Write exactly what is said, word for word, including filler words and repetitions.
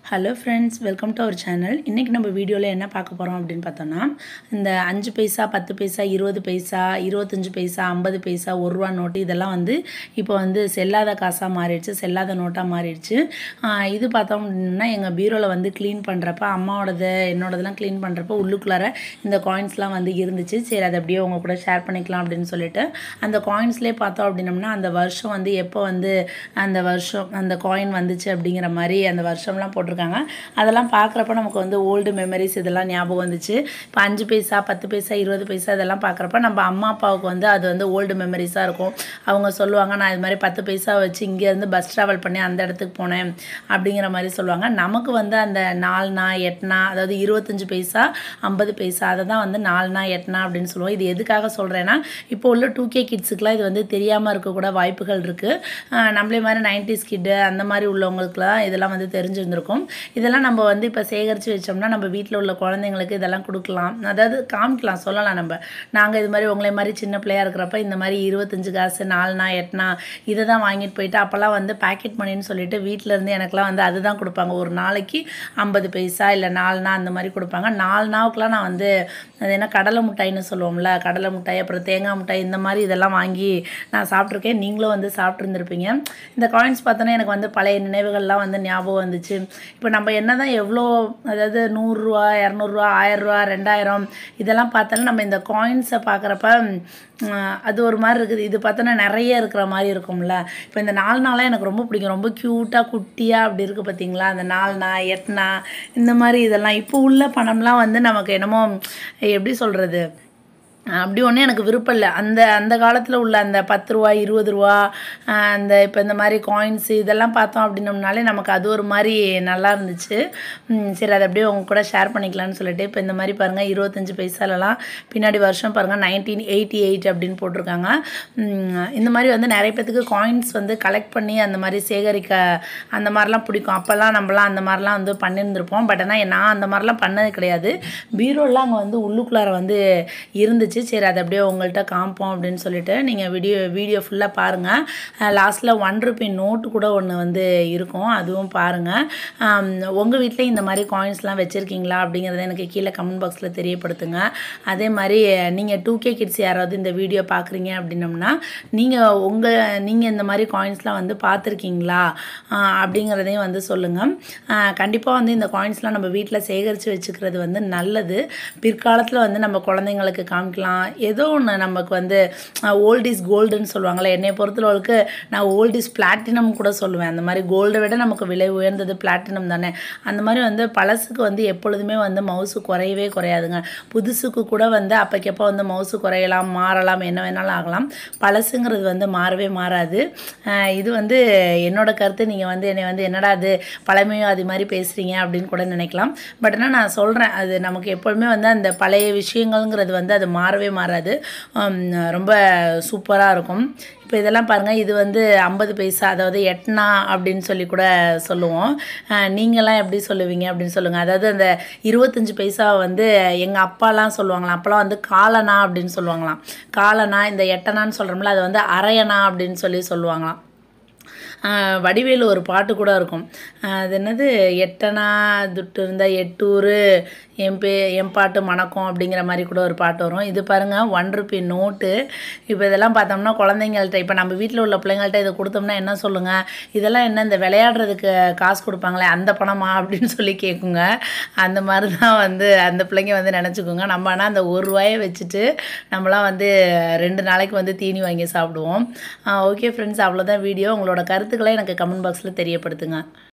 Hello friends, welcome to our channel. இன்னைக்கு நம்ம வீடியோல என்ன பார்க்க போறோம் அப்படினு பார்த்தோம்னா இந்த அஞ்சு பைசா பத்து பைசா இருபது பைசா இருபத்தஞ்சு பைசா ஐம்பது பைசா ஒரு ரூபாய் நோட் இதெல்லாம் வந்து இப்போ வந்து செல்லாத காசா மாறிடுச்சு செல்லாத நோட்டா மாறிடுச்சு இது பார்த்தோம்னா எங்க பீரோல வந்து க்ளீன் பண்றப்ப அம்மாவோடது என்னோடதெல்லாம் க்ளீன் பண்றப்ப உள்ளுக்குள்ளார இந்த காயின்ஸ்லாம் வந்து இருந்துச்சு சரி அத அப்படியே உங்க கூட ஷேர் பண்ணிக்கலாம் அப்படினு சொல்லிட்டு அந்த காயின்ஸ்லயே பார்த்தோம் அப்படினம்னா அந்த வருஷம் வந்து எப்போ வந்து அந்த வருஷம் அந்த காயின் வந்துச்சு அப்படிங்கிற மாதிரி அந்த வருஷம்லாம் போட்டு அதெல்லாம் பார்க்கறப்ப நமக்கு வந்து ஓல்ட் மெமரிஸ் இதெல்லாம் ஞாபகம் வந்துச்சு இப்போ அஞ்சு பைசா பத்து பைசா இருபது பைசா இதெல்லாம் பார்க்கறப்ப நம்ம அம்மா அப்பாவுக்கு வந்து அது வந்து ஓல்ட் மெமரிஸா இருக்கும் அவங்க சொல்லுவாங்க நான் இது மாதிரி பத்து பைசா வச்சு இங்க இருந்து பஸ் டிராவல் பண்ணி அந்த இடத்துக்கு போனேன் அப்படிங்கிற மாதிரி சொல்லுவாங்க நமக்கு வந்து அந்த நாலுனா எட்டுனா அதாவது இருபத்தஞ்சு பைசா ஐம்பது பைசா அத தான் வந்து நாலுனா எட்டுனா அப்படினு சொல்லுவோம் இது எதுக்காக சொல்றேன்னா இப்போ உள்ள டூ கே கிட்ஸ்க்குலாம் இது வந்து தெரியாம இருக்க கூட வாய்ப்புகள் இருக்கு நம்மளே மாதிரி நைன்டீஸ் கிட் அந்த மாதிரி உள்ளவங்களுக்குலாம் இதெல்லாம் வந்து தெரிஞ்சிருந்திருக்கும் இதெல்லாம் நம்ம வந்து இப்ப சேகரிச்சு வச்சோம்னா நம்ம வீட்ல உள்ள குழந்தைகளுக்கு இதெல்லாம் கொடுக்கலாம் அதாவது காமிக்கலாம் சொல்லலாம் நம்ம நாங்க இது மாதிரி உங்களே மாதிரி சின்ன பிள்ளையா இருக்கறப்ப இந்த மாதிரி இருபத்தஞ்சு காசு நாலுனா எட்டுனா இத தான் வாங்கிட்டு போயிட்டு அப்பலாம் வந்து பாக்கெட் மணின்னு சொல்லிட்டு வீட்ல இருந்து எனக்குலாம் வந்து அதுதான் கொடுப்பாங்க ஒரு நாளைக்கு ஐம்பது பைசா இல்ல நாலுனா அந்த மாதிரி கொடுப்பாங்க நாலுனாவுக்குலாம் நான் வந்து அது என்ன கடலை மிட்டாய்னு சொல்லுவோம்ல கடலை மிட்டாய் அப்புறம் தேங்காய் மிட்டாய் இந்த மாதிரி இதெல்லாம் வாங்கி நான் சாப்பிட்டுருக்கேன் நீங்களும் வந்து சாப்பிட்டு இருந்திருப்பீங்க இந்த காயின்ஸ் பார்த்தா எனக்கு வந்து பழைய நினைவுகள்லாம் வந்து ஞாபகம் வந்துச்சு இப்போ நம்ம என்னதான் எவ்வளோ அதாவது நூறு ரூபாய் இருநூறு ரூபாய் ஆயிரம் ரூபாய் ரெண்டாயிரம் இதெல்லாம் பார்த்தாலும் நம்ம இந்த காயின்ஸை பார்க்குறப்ப அது ஒரு மாதிரி இருக்குது இது பார்த்தோன்னா நிறைய இருக்கிற மாதிரி இருக்கும்ல இப்போ இந்த நாலு நாளாக எனக்கு ரொம்ப பிடிக்கும் ரொம்ப க்யூட்டாக குட்டியாக அப்படி இருக்குது பார்த்தீங்களா அந்த நாலுனா எட்டுனா இந்த மாதிரி இதெல்லாம் இப்போ உள்ள பணம்லாம் வந்து நமக்கு என்னமோ எப்படி சொல்கிறது அப்படி ஒண்ணே எனக்கு விருப்பம் இல்ல அந்த அந்த காலத்துல உள்ள அந்த பத்து ரூபாய் இருபது ரூபாய் அந்த இப்ப இந்த மாதிரி காயின்ஸ் இதெல்லாம் பார்த்தோம் அப்படினம்னாலே நமக்கு அது ஒரு மாதிரி நல்லா இருந்துச்சு சரி அத அப்படியே உங்க கூட ஷேர் பண்ணிக்கலாம்னு சொல்லிட்டு இப்போ இந்த மாதிரி பாருங்க இருபத்தஞ்சு பைசாலலாம் பின்னாடி வருஷம் பாருங்க நைன்டீன் எய்ட்டி எயிட் அப்படினு போட்டுருக்காங்க இந்த மாதிரி வந்து நிறைய பேருக்கு காயின்ஸ் வந்து கலெக்ட் பண்ணி அந்த மாதிரி சேகரிக்க அந்த மாதிரிலாம் பிடிக்கும் அப்பலாம் நம்மலாம் அந்த மாதிரிலாம் வந்து பண்ணியிருந்திருப்போம் பட் ஆனா நான் அந்த மாதிரிலாம் பண்ணது கிடையாது பீரோலாம் அங்க வந்து உள்ளுக்குள்ளார வந்து இருந்து சரி அத அப்படியே உங்கள்ட்ட காம்போம் அப்படினு சொல்லிட்டு நீங்க வீடியோ வீடியோ ஃபுல்லா பாருங்க லாஸ்ட்ல one rupee நோட் கூட ஒன்னு வந்து இருக்கும் அதுவும் பாருங்க உங்க வீட்ல இந்த மாதிரி காயின்ஸ்லாம் வெச்சிருக்கீங்களா அப்படிங்கறத எனக்கு கீழ கமெண்ட் பாக்ஸ்ல தெரியப்படுத்துங்க அதே மாதிரி நீங்க டூ கே கிட்ஸ் யாராவது இந்த வீடியோ பாக்குறீங்க அப்படினம்னா நீங்க உங்க நீங்க இந்த மாதிரி காயின்ஸ்லாம் வந்து பாத்துர்க்கீங்களா அப்படிங்கறதையும் வந்து சொல்லுங்க கண்டிப்பா வந்து இந்த காயின்ஸ்லாம் நம்ம வீட்ல சேகரிச்சு வெச்சுக்கிறது வந்து நல்லது பிற்காலத்துல வந்து நம்ம குழந்தைகளுக்கு காமிக்கலாம் ஏதோ ஒன்னு நமக்கு வந்து ஓல்ட் இஸ் கோல்ட்னு சொல்வாங்கல என்னைய பொறுத்தளவுக்கு நான் ஓல்ட் இஸ் பிளாட்டினம் கூட சொல்லுவேன் அந்த மாதிரி கோல்ட விட நமக்கு விலை உயர்ந்தது பிளாட்டினம் தானே அந்த மாதிரி வந்து பழசுக்கு வந்து எப்பொழுதுமே வந்து மவுசு குறையவே குறையாதுங்க புதுசுக்கு கூட வந்து அப்பக்கப்ப வந்து மவுசு குறையலாம் மாறலாம் என்ன வேணாலும் ஆகலாம் பழசுங்கிறது வந்து மாறவே மாறாது இது வந்து என்னோட கருத்து நீங்க வந்து என்னை வந்து என்னடா அது பழமையோ அது மாதிரி பேசுறீங்க அப்படினு கூட நினைக்கலாம் பட் ஆனா நான் சொல்றேன் அது நமக்கு எப்பவுமே வந்து அந்த பழைய விஷயங்கள்ங்கிறது வந்து அது மாறவே மாறாது ரொம்ப சூப்பரா இருக்கும் இப்போ இதெல்லாம் பாருங்க இது வந்து ஐம்பது பைசா அதாவது எட்டுனா அப்படினு சொல்லி கூட சொல்லுவோம் நீங்கலாம் எப்படி சொல்லுவீங்க அப்படினு சொல்லுங்க அதாவது அந்த இருபத்தஞ்சு பைசா வந்து எங்க அப்பாலாம் சொல்வாங்கலாம் அப்பலாம் வந்து காலனா அப்படினு சொல்வாங்கலாம் காலனா இந்த எட்டனான்னு சொல்றோம்ல அது வந்து அரையனா அப்படினு சொல்லி சொல்வாங்கலாம் வடிவேலு ஒரு பாட்டு கூட இருக்கும் அது என்னது எட்டனா துட்டு இருந்தா எட்டூரு எம்பே எம்பாட்டு மணக்கும் அப்படிங்கிற மாதிரி கூட ஒரு பாட்டு வரும் இது பாருங்க one rupee நோட் இப்போ இதெல்லாம் பார்த்தோம்னா குழந்தைங்கள்ட்ட இப்போ நம்ம வீட்ல உள்ள பிள்ளைங்கள்ட்ட இத கொடுத்தோம்னா என்ன சொல்லுங்க இதெல்லாம் என்ன இந்த விளையாடுறதுக்கு காசு கொடுப்பாங்களே அந்த பணமா அப்படினு சொல்லி கேக்குங்க அந்த மாதிரி தான் வந்து அந்த பிள்ளைங்க வந்து நினைச்சுக்குங்க நம்ம ஆனா அந்த ஒரு ரூபாயை வச்சிட்டு நம்மலாம் வந்து ரெண்டு நாளைக்கு வந்து தீனி வாங்கி சாப்பிடுவோம் ஓகே फ्रेंड्स அவ்வளவுதான் வீடியோ உங்களோட கருத்துக்களை எனக்கு கமெண்ட் பாக்ஸ்ல தெரியப்படுத்துங்க